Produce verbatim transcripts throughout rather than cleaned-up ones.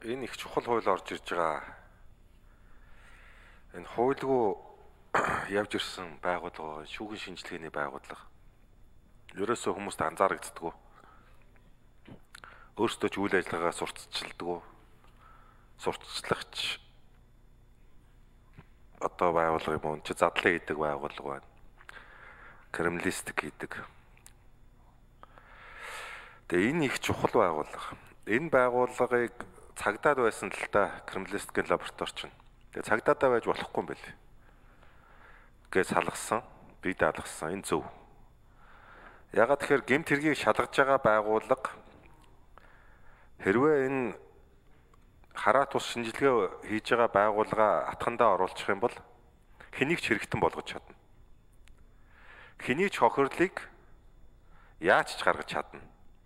Энэ их чухал хууль орж ирж байгаа. Энэ хуульгүй явж ирсэн байгууллага, шүүхийн шинжилгээний байгууллага. Ерөөсөө хүмүүст анзаарагддаггүй. Өөрсдөө ч үйл ажиллагаа сурталчилдаггүй. Сурталчлагч одоо байгууллага юм уу? Чи задлан хийдэг байгууллага байна. Криминалистик хийдэг. Тэгээ энэ их чухал байгууллага. Энэ байгууллагыг цагдаад байсан л та криминалистикийн лаборатори чинь. Тэгээ цагдаадаа байж болохгүй юм байл. Гээ салгасан, бие даалгасан. Энэ зөв. Ягаад тэгэхээр гэмт хэргийг шалгаж байгаа байгууллага хэрвээ энэ хараа тус шинжилгээ хийж байгаа байгууллага атхандаа оруулах юм бол хэнийг ч хэрэгтэн болгож чадна. Хэнийг ч хохирлыг яаж ч гаргаж чадна.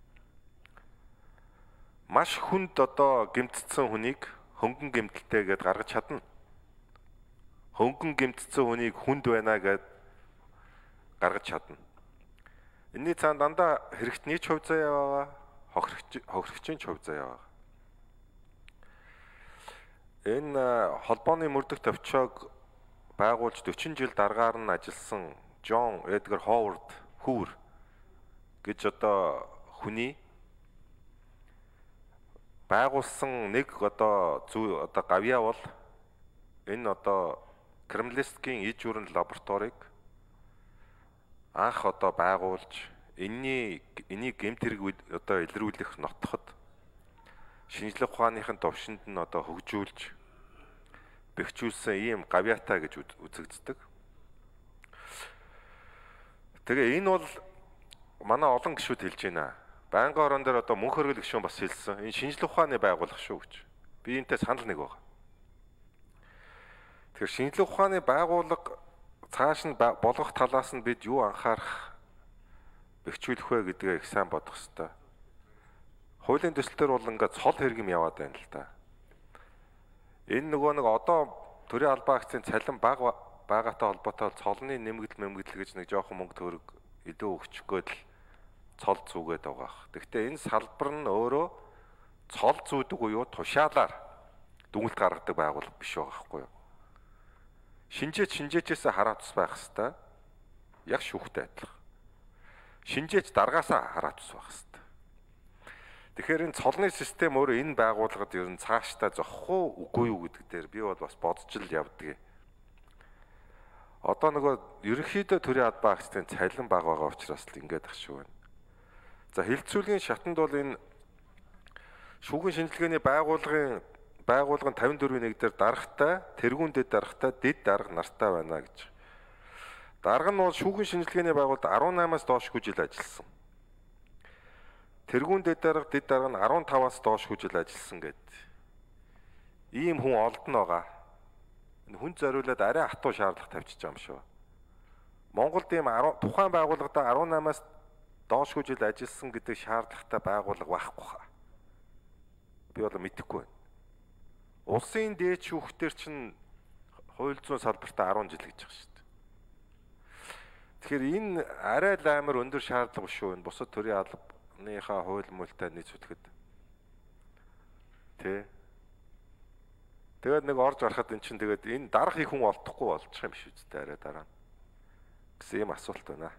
Маш хүнд одоо гэмтсэн хүнийг хөнгөн гэмтэлтэй гэдээ гаргаж чадна. Хөнгөн гэмтсэн хүнийг хүнд байна гэдээ гаргаж чадна. Энийний цаана дандаа хэрэгтний ч хувь заяа байгаа, хохирогч хохирогчийн ч хувь заяа байгаа. Энэ холбооны мөрдөх товчоог байгуулж дөрвөн жил дараагаар нь ажилласан Джон Эдгар Ховард Хүүр гэж одоо хүний байгуулсан нэг одоо зүй одоо гавьяа бол энэ одоо криминалистикийн иж бүрэн лабораторийг анх одоо байгуулж энэний энийг гэмт хэрэг одоо илрүүлэх нотход шинжлэх ухааныхын төвшөнд нь одоо хөгжүүлж бэхжүүлсэн ийм гавьяатай гэж үзэгддэг. Тэгээ энэ бол манай олон гишүүд хэлж байна. Байнгын орон дээр одоо мөнх хөргөл гишүүн бас хэлсэн. Энэ шинжлэх ухааны байгууллага шүү гэж. Би энэтэй санал нэг байна. Тэгэхээр шинжлэх ухааны байгууллага цааш нь болгох талаас нь бид юу анхаарах бэхжүүлэх вэ гэдгээ их сайн бодох хэрэгтэй. Хуулийн төсөл төр бол ингээд цол хэрэг юм яваад байна л да. Энэ нөгөө нэг одоо төрийн албаа акцийн цалин бага байгаатай холбоотой цолны нэмэгдэл мэмэгдэл гэж нэг жоохон мөнгө төгрөг илүү өгчих гээд л цол зүүгээд байгаа. Гэхдээ энэ салбар нь өөрөө цол зүүдэг уу тушаалаар дүгнэлт гаргадаг байгууллага биш байгаа байхгүй юу? Шинжээч шинжээчээс хараа тус байх хэвээр. Яг шүүхтэй адилхан. Шинжээч даргаасаа хараа тус байх хэвээр. Тэгэхээр энэ цолны систем өөрөө энэ байгууллагад ер нь цаашдаа зохих уу үгүй юу гэдэг дээр би бол бас бодож л явдаг. Одоо нөгөө ерөнхийдөө төрийн албаа акцийн цалин бага байгаа учраас л ингэж ах шүү байна. За хилцүүлгийн шатанд бол энэ шүүхийн шинжилгээний байгууллагын байгууллагын тавин дөрвийн нэг дээр даргатай, тэргүүн дэд даргатай, дэд дарга нартай байна гэж. Дарга нь бол шүүхийн шинжилгээний байгууллагад арван наймаас доошгүй жил ажилласан. Тэргүүн дэд дарга, дэд дарга нь арван таваас доошгүй жил ажилласан гэд. Ийм хүн олдно байгаа. Хүн зориулаад арай хатуу шаардлага тавьчих юм шүү. Монголд ийм тухайн байгууллагада арван наймаас доошгүй жил ажилласан гэдэг шаардлагатай байгууллага байхгүй хаа. Би бол мэдэхгүй байна. Улсын дээд шүүхтэр чинь хууль зүйн салбартаа арван жил гэж байгаа шүү дээ. Тэгэхээр энэ арай л амар өндөр шаардлага шүү. Энэ бусад төрийн албаныхаа хууль муултай нийц зүтгэхэд. Тэ. Тэгээд нэг орж гарахад эн чинь тэгээд энэ дарах их хүн олдохгүй болчих юм шүү дээ арай дараа нь. Гэсэн юм асуулт байна.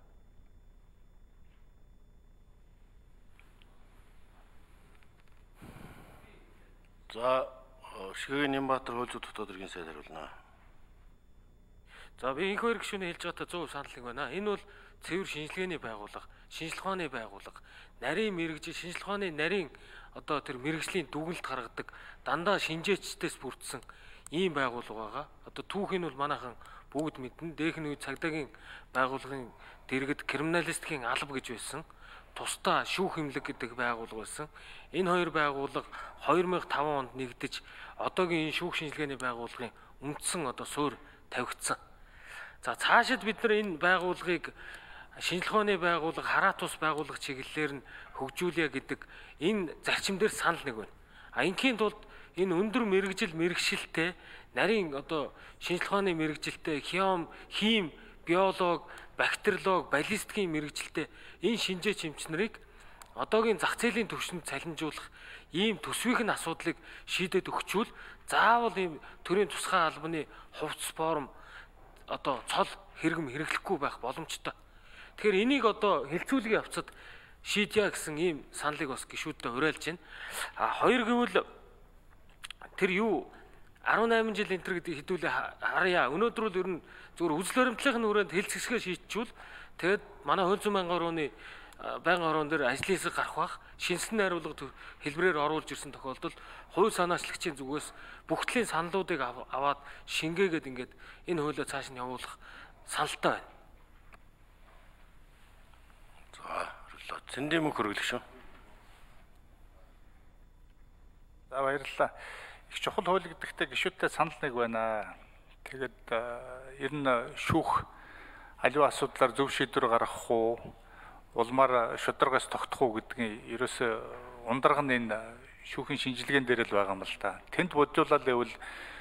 За Шигийн Нямбатар хууль зүйн дотоод иргэн сайд хариулна. За би энэ хоёр гишүүний хэлж байгаатай зөв санал нэг байна. Энэ бол цэвэр шинжилгээний байгууллага, шинжилх ухааны байгууллага, нарийн мэрэгжил, шинжилх ухааны нарийн одоо тэр мэрэгжлийн дүгнэлт гаргадаг дандаа шинжээчдээс бүрдсэн ийм байгууллага байгаа. Одоо түүхийн бол манайхан бүгд мэднэ. Дээхний үе цагдаагийн байгууллагын дэргэд криминалистикийн алба гэж байсан. Тусдаа шүүх эмнэлэг гэдэг байгууллага байсан. Энэ хоёр байгууллага хоёр мянга и таван онд нэгдэж одоогийн энэ шүүх шинжилгээний байгууллагын үндсэн одоо суурь тавигдсан. За цаашид бид нар энэ байгууллагыг шинжилх ухааны байгууллага, хараа тус байгууллага чиглэлээр нь хөгжүүлье гэдэг энэ зарчим дээр санал нэг байна. А инхийн тулд энэ өндөр мэрэгжил мэрэгшилтэй нарийн одоо шинжилх ухааны мэрэгжилтэй хим, хим, биолог, бактериолог, баллистикийн мэрэгжилтэй энэ шинжээч эмч нарыг одоогийн зах зээлийн түвшинд цалинжуулах ийм төсвийн асуудлыг шийдээд өгчүүл заавал ийм төрийн тусгай албаны хувцас форум одоо цол хэрэгм хэрэглэхгүй байх боломжтой. Тэгэхээр энийг одоо хилцүүлгийн явцад шийдъя гэсэн ийм саналыг бас гишүүддээ уриалж байна. А хоёр гэвэл тэр юу арван найман жил энтер гэдэг хэдүүлээ харъя. Өнөөдөр л ер нь зүгээр үзэл баримтлалын хүрээнд хэлцэсгээ шийдчихвэл тэгээд манай хууль зүйн байнгын орооны байнгын орон дээр ажлын хэсэг гарах бах шинжилсэн найруулга хэлбэрээр оруулж ирсэн тохиолдолд хувь санаачлагчийн зүгээс бүгдлийн саналуудыг аваад шингээгээд ингээд энэ хуулиа цааш нь явуулах саналтай байна. За, өрлөө. Цэндийн мөнх хөргөлөх шүү. За баярлалаа. Их чухал хууль гэдэгтээ гишүүдтэй санал нэг байна. Тэгээд ер нь шүүх аливаа асуудлаар зөв шийдвэр гаргах уу, улмаар шударгаас тогтох уу гэдгийг ерөөсөө ундраг нь энэ шүүхийн шинжилгээнд дээр л байгаа юм л да. Тэнд боджуулаад байвал